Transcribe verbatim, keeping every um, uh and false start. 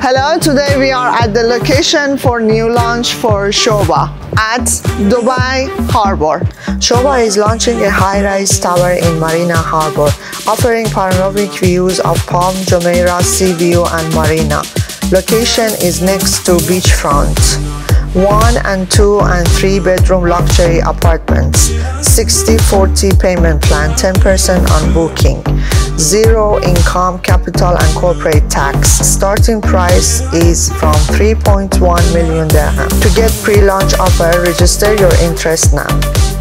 Hello, today we are at the location for new launch for Sobha at Dubai Harbor. Sobha is launching a high-rise tower in Marina Harbor, offering panoramic views of Palm Jumeirah Sea View and Marina. Location is next to Beachfront. One and two and three bedroom luxury apartments. sixty forty payment plan, ten percent on booking. Zero income, capital and corporate tax. Starting price is from three point one million dirham. To get pre-launch offer, register your interest now.